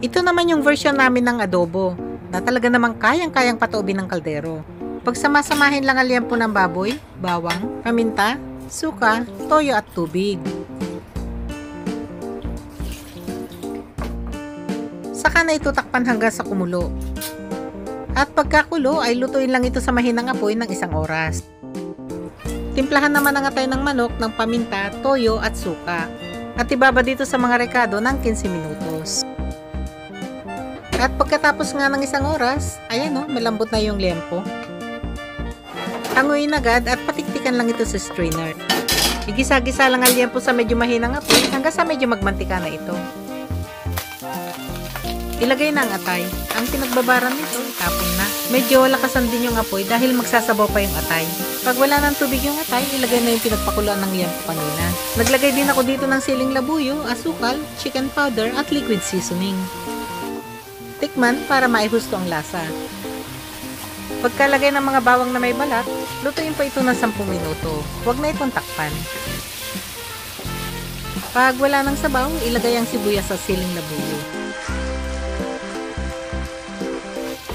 Ito naman yung version namin ng adobo na talaga namang kayang-kayang patuubin ng kaldero. Pagsamasamahin lang ang liempo ng baboy, bawang, paminta, suka, toyo at tubig. Saka na ito takpan hanggang sa kumulo. At pagkakulo ay lutuin lang ito sa mahinang apoy ng 1 oras. Timplahan naman ang atay ng manok ng paminta, toyo at suka. At ibaba dito sa mga rekado ng 15 minutos. At pagkatapos nga ng 1 oras, ayan o, malambot na yung liempo. Hanguin agad at patiktikan lang ito sa strainer. Igisa-gisa lang ang liempo sa medyo mahinang apoy hanggang sa medyo magmantika na ito. Ilagay na ang atay. Ang pinagbabaran nito, itapon na. Medyo lakasan din yung apoy dahil magsasabaw pa yung atay. Pag wala ng tubig yung atay, ilagay na yung pinagpakuluan ng liempo kanina. Naglagay din ako dito ng siling labuyo, asukal, chicken powder at liquid seasoning. Tikman para maihusto ang lasa. Pagkalagay ng mga bawang na may balat, lutuin pa ito ng 10 minuto. Huwag na itong takpan. Pag wala ng sabaw, ilagay ang sibuyas sa siling labuyo.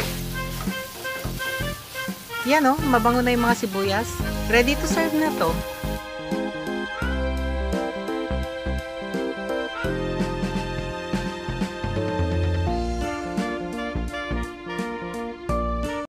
Yan o, mabango na yung mga sibuyas. Ready to serve na to.